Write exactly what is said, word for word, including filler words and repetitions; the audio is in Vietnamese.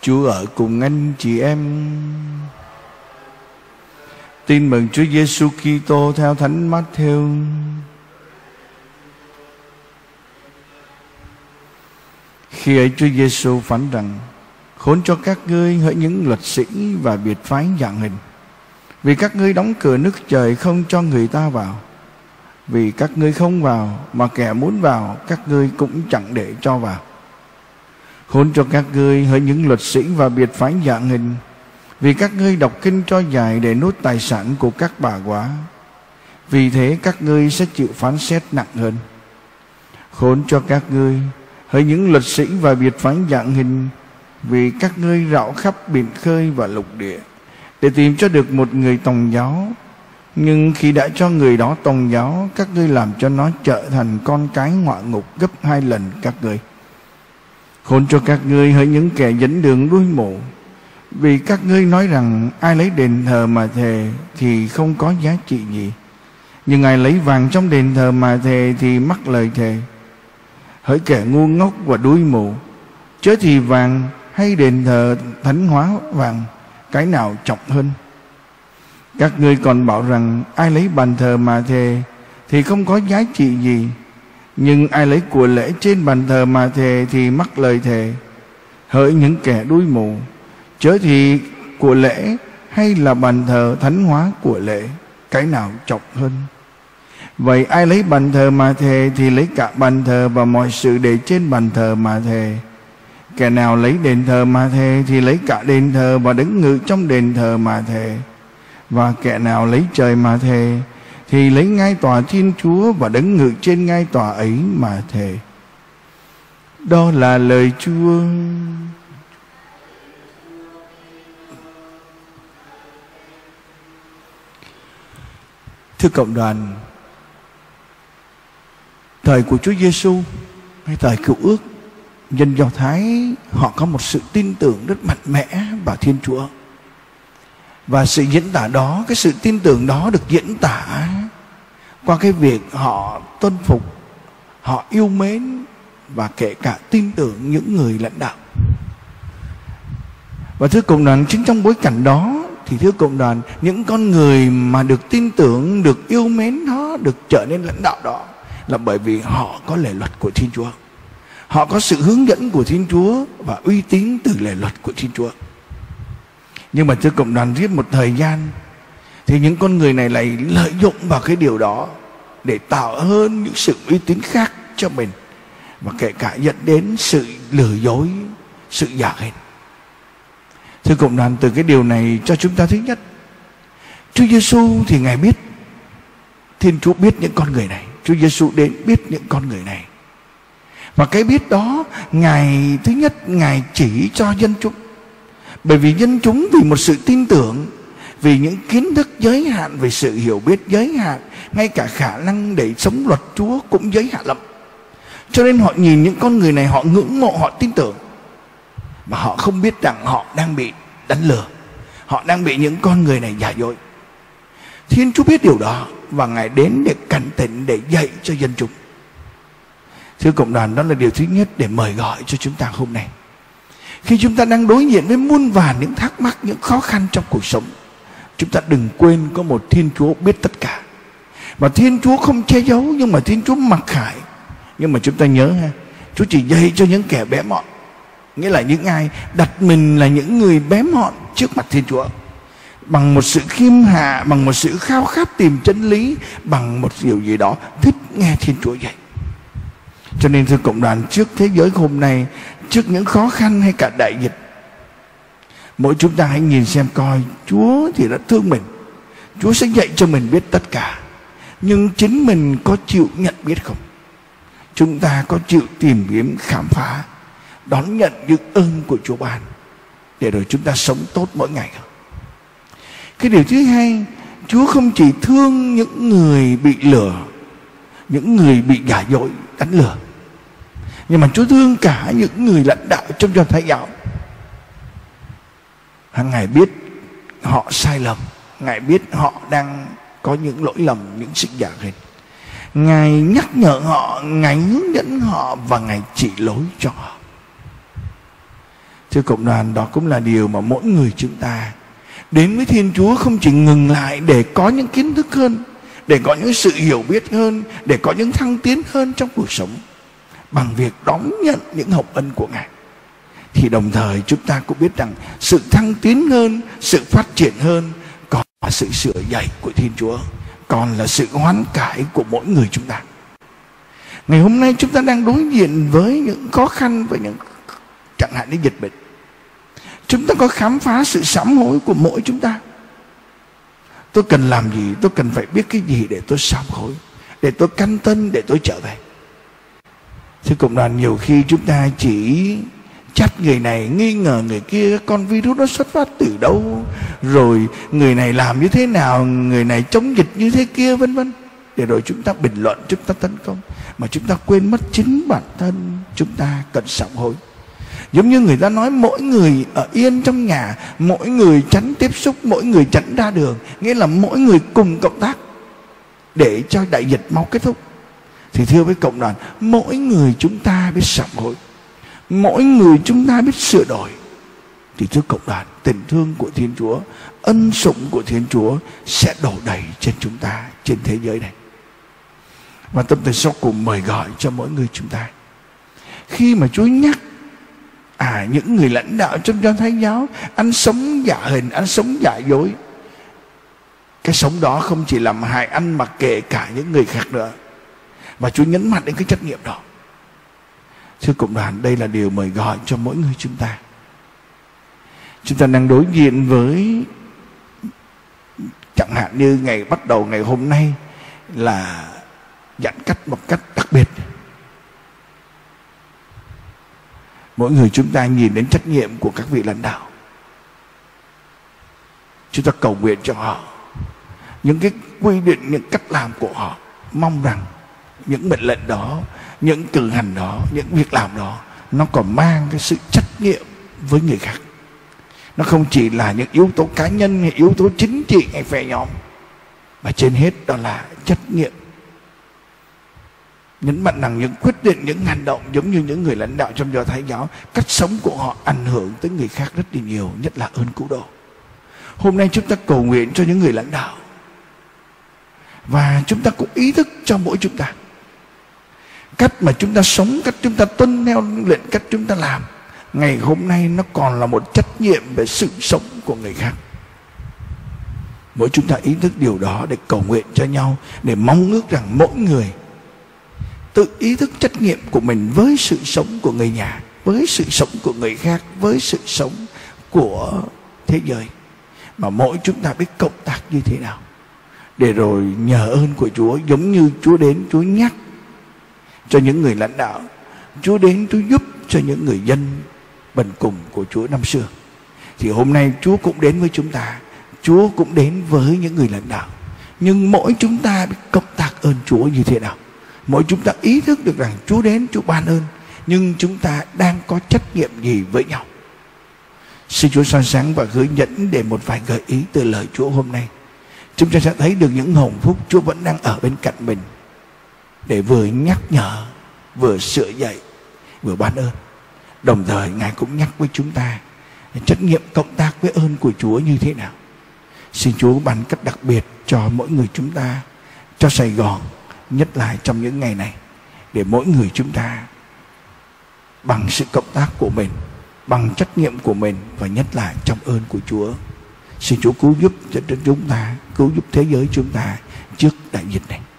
Chúa ở cùng anh chị em. Tin mừng Chúa Giêsu Kitô theo Thánh Mát-thêu. Khi ấy Chúa Giêsu phán rằng: khốn cho các ngươi hỡi những luật sĩ và biệt phái dạng hình, vì các ngươi đóng cửa nước trời không cho người ta vào. Vì các ngươi không vào, mà kẻ muốn vào các ngươi cũng chẳng để cho vào. Khốn cho các ngươi hỡi những luật sĩ và biệt phái dạng hình, vì các ngươi đọc kinh cho dài để nuốt tài sản của các bà quá. Vì thế các ngươi sẽ chịu phán xét nặng hơn. Khốn cho các ngươi hỡi những luật sĩ và biệt phái dạng hình, vì các ngươi rảo khắp biển khơi và lục địa để tìm cho được một người tòng giáo. Nhưng khi đã cho người đó tòng giáo, các ngươi làm cho nó trở thành con cái ngọa ngục gấp hai lần các ngươi. Khốn cho các ngươi hỡi những kẻ dẫn đường đuôi mù, vì các ngươi nói rằng ai lấy đền thờ mà thề thì không có giá trị gì, nhưng ai lấy vàng trong đền thờ mà thề thì mắc lời thề. Hỡi kẻ ngu ngốc và đuôi mù, chớ thì vàng hay đền thờ thánh hóa vàng, cái nào trọng hơn? Các ngươi còn bảo rằng ai lấy bàn thờ mà thề thì không có giá trị gì, nhưng ai lấy của lễ trên bàn thờ mà thề thì mắc lời thề. Hỡi những kẻ đuôi mù, chớ thì của lễ hay là bàn thờ thánh hóa của lễ, cái nào trọng hơn? Vậy ai lấy bàn thờ mà thề thì lấy cả bàn thờ và mọi sự để trên bàn thờ mà thề. Kẻ nào lấy đền thờ mà thề thì lấy cả đền thờ và đứng ngự trong đền thờ mà thề. Và kẻ nào lấy trời mà thề thì lấy ngai tòa Thiên Chúa và đứng ngự trên ngai tòa ấy mà thề. Đó là lời Chúa. Thưa cộng đoàn, thời của Chúa Giêsu hay thời Cựu Ước, dân Do Thái họ có một sự tin tưởng rất mạnh mẽ vào Thiên Chúa. Và sự diễn tả đó, cái sự tin tưởng đó được diễn tả qua cái việc họ tuân phục, họ yêu mến và kể cả tin tưởng những người lãnh đạo. Và thưa cộng đoàn, chính trong bối cảnh đó thì thưa cộng đoàn, những con người mà được tin tưởng, được yêu mến đó, được trở nên lãnh đạo đó là bởi vì họ có lề luật của Thiên Chúa. Họ có sự hướng dẫn của Thiên Chúa và uy tín từ lề luật của Thiên Chúa. Nhưng mà thưa cộng đoàn, riêng một thời gian thì những con người này lại lợi dụng vào cái điều đó để tạo hơn những sự uy tín khác cho mình, và kể cả dẫn đến sự lừa dối, sự giả hình. Thưa cộng đoàn, từ cái điều này cho chúng ta thứ nhất, Chúa Giêsu thì Ngài biết, Thiên Chúa biết những con người này, Chúa Giêsu đến biết những con người này. Và cái biết đó, Ngài thứ nhất Ngài chỉ cho dân chúng. Bởi vì dân chúng vì một sự tin tưởng, vì những kiến thức giới hạn, về sự hiểu biết giới hạn, ngay cả khả năng để sống luật Chúa cũng giới hạn lắm. Cho nên họ nhìn những con người này, họ ngưỡng mộ, họ tin tưởng, mà họ không biết rằng họ đang bị đánh lừa, họ đang bị những con người này giả dối. Thiên Chúa biết điều đó và Ngài đến để cảnh tỉnh, để dạy cho dân chúng. Thưa cộng đoàn, đó là điều thứ nhất để mời gọi cho chúng ta hôm nay. Khi chúng ta đang đối diện với muôn vàn những thắc mắc, những khó khăn trong cuộc sống, chúng ta đừng quên có một Thiên Chúa biết tất cả. Và Thiên Chúa không che giấu, nhưng mà Thiên Chúa mặc khải. Nhưng mà chúng ta nhớ ha, Chúa chỉ dạy cho những kẻ bé mọn, nghĩa là những ai đặt mình là những người bé mọn trước mặt Thiên Chúa, bằng một sự khiêm hạ, bằng một sự khao khát tìm chân lý, bằng một điều gì đó thích nghe Thiên Chúa dạy. Cho nên thưa cộng đoàn, trước thế giới hôm nay, trước những khó khăn hay cả đại dịch, mỗi chúng ta hãy nhìn xem coi, Chúa thì đã thương mình, Chúa sẽ dạy cho mình biết tất cả. Nhưng chính mình có chịu nhận biết không? Chúng ta có chịu tìm kiếm, khám phá, đón nhận những ơn của Chúa ban, để rồi chúng ta sống tốt mỗi ngày không? Cái điều thứ hai, Chúa không chỉ thương những người bị lừa, những người bị giả dối, đánh lừa, nhưng mà Chúa thương cả những người lãnh đạo trong Do Thái giáo. Ngài biết họ sai lầm, Ngài biết họ đang có những lỗi lầm, những sự giả hình. Ngài nhắc nhở họ, Ngài hướng dẫn họ và Ngài chỉ lối cho họ. Thưa cộng đoàn, đó cũng là điều mà mỗi người chúng ta đến với Thiên Chúa không chỉ ngừng lại để có những kiến thức hơn, để có những sự hiểu biết hơn, để có những thăng tiến hơn trong cuộc sống bằng việc đón nhận những hồng ân của Ngài. Thì đồng thời chúng ta cũng biết rằng sự thăng tiến hơn, sự phát triển hơn còn là sự sửa dạy của Thiên Chúa, còn là sự hoán cải của mỗi người chúng ta. Ngày hôm nay chúng ta đang đối diện với những khó khăn, với những chẳng hạn như dịch bệnh. Chúng ta có khám phá sự sám hối của mỗi chúng ta. Tôi cần làm gì? Tôi cần phải biết cái gì để tôi sám hối, để tôi căn tân, để tôi trở về. Thưa cộng đoàn, nhiều khi chúng ta chỉ trách người này, nghi ngờ người kia, con virus nó xuất phát từ đâu, rồi người này làm như thế nào, người này chống dịch như thế kia, vân vân, để rồi chúng ta bình luận, chúng ta tấn công, mà chúng ta quên mất chính bản thân chúng ta cần sám hối. Giống như người ta nói mỗi người ở yên trong nhà, mỗi người tránh tiếp xúc, mỗi người tránh ra đường, nghĩa là mỗi người cùng cộng tác để cho đại dịch mau kết thúc. Thì thưa với cộng đoàn, mỗi người chúng ta biết sám hối, mỗi người chúng ta biết sửa đổi, thì thưa cộng đoàn, tình thương của Thiên Chúa, ân sủng của Thiên Chúa sẽ đổ đầy trên chúng ta, trên thế giới này. Và tâm tình sau cùng mời gọi cho mỗi người chúng ta, khi mà Chúa nhắc à những người lãnh đạo trong Do Thái giáo ăn sống giả hình, ăn sống giả dối, cái sống đó không chỉ làm hại ăn mà kể cả những người khác nữa. Và Chúa nhấn mạnh đến cái trách nhiệm đó. Thưa cộng đoàn, đây là điều mời gọi cho mỗi người chúng ta. Chúng ta đang đối diện với, chẳng hạn như ngày bắt đầu ngày hôm nay là giãn cách một cách đặc biệt. Mỗi người chúng ta nhìn đến trách nhiệm của các vị lãnh đạo, chúng ta cầu nguyện cho họ, những cái quy định, những cách làm của họ, mong rằng những mệnh lệnh đó, những cử hành đó, những việc làm đó, nó còn mang cái sự trách nhiệm với người khác. Nó không chỉ là những yếu tố cá nhân hay yếu tố chính trị hay phe nhóm, mà trên hết đó là trách nhiệm. Nhấn mạnh rằng những quyết định, những hành động giống như những người lãnh đạo trong Do Thái giáo, cách sống của họ ảnh hưởng tới người khác rất là nhiều, nhất là ơn cứu độ. Hôm nay chúng ta cầu nguyện cho những người lãnh đạo, và chúng ta cũng ý thức cho mỗi chúng ta, cách mà chúng ta sống, cách chúng ta tuân theo lệnh, cách chúng ta làm ngày hôm nay nó còn là một trách nhiệm về sự sống của người khác. Mỗi chúng ta ý thức điều đó để cầu nguyện cho nhau, để mong ước rằng mỗi người tự ý thức trách nhiệm của mình với sự sống của người nhà, với sự sống của người khác, với sự sống của thế giới, mà mỗi chúng ta biết cộng tác như thế nào, để rồi nhờ ơn của Chúa, giống như Chúa đến Chúa nhắc cho những người lãnh đạo, Chúa đến Chúa giúp cho những người dân bần cùng của Chúa năm xưa, thì hôm nay Chúa cũng đến với chúng ta, Chúa cũng đến với những người lãnh đạo. Nhưng mỗi chúng ta biết cộng tác ơn Chúa như thế nào, mỗi chúng ta ý thức được rằng Chúa đến, Chúa ban ơn, nhưng chúng ta đang có trách nhiệm gì với nhau. Xin Chúa soi sáng và hướng dẫn để một vài gợi ý từ lời Chúa hôm nay, chúng ta sẽ thấy được những hồng phúc Chúa vẫn đang ở bên cạnh mình, để vừa nhắc nhở, vừa sửa dạy, vừa ban ơn. Đồng thời Ngài cũng nhắc với chúng ta trách nhiệm cộng tác với ơn của Chúa như thế nào. Xin Chúa ban cách đặc biệt cho mỗi người chúng ta, cho Sài Gòn, nhất là trong những ngày này, để mỗi người chúng ta bằng sự cộng tác của mình, bằng trách nhiệm của mình, và nhất là trong ơn của Chúa. Xin Chúa cứu giúp cho chúng ta, cứu giúp thế giới chúng ta trước đại dịch này.